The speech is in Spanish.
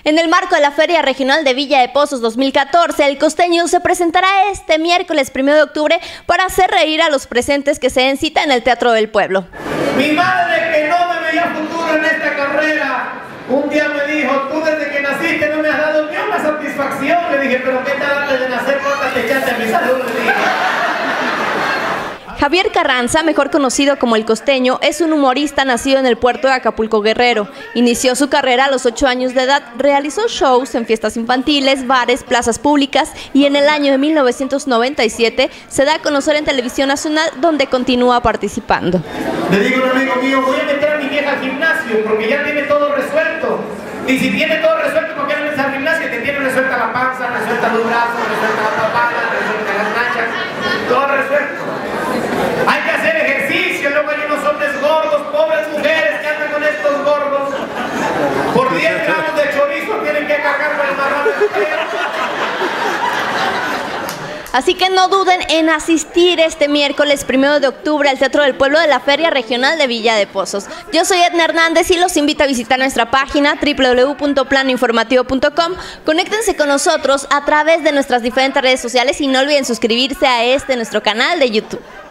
En el marco de la Feria Regional de Villa de Pozos 2014, el costeño se presentará este miércoles 1 de octubre para hacer reír a los presentes que se den cita en el Teatro del Pueblo. Mi madre, que no me veía futuro en esta carrera, un día me dijo: tú desde que naciste no me has dado ni una satisfacción. Le dije: pero qué tal antes de nacer, ¿cuántas te echaste a mi salud? Le dije. Javier Carranza, mejor conocido como El Costeño, es un humorista nacido en el puerto de Acapulco, Guerrero. Inició su carrera a los 8 años de edad, realizó shows en fiestas infantiles, bares, plazas públicas y en el año de 1997 se da a conocer en Televisión Nacional, donde continúa participando. Le digo a un amigo mío: voy a meter a mi vieja al gimnasio porque ya tiene todo resuelto. Y si tiene todo resuelto, ¿por qué no metes al gimnasio? Te tiene resuelta la panza, resuelta los brazos, resuelta la papada, resuelta las nachas, todo resuelto. Hay que hacer ejercicio. Luego hay unos hombres gordos, pobres mujeres que andan con estos gordos. Por 10 gramos de chorizo tienen que cargar con el marrano entero. Así que no duden en asistir este miércoles 1 de octubre al Teatro del Pueblo de la Feria Regional de Villa de Pozos. Yo soy Edna Hernández y los invito a visitar nuestra página www.planoinformativo.com. Conéctense con nosotros a través de nuestras diferentes redes sociales y no olviden suscribirse a nuestro canal de YouTube.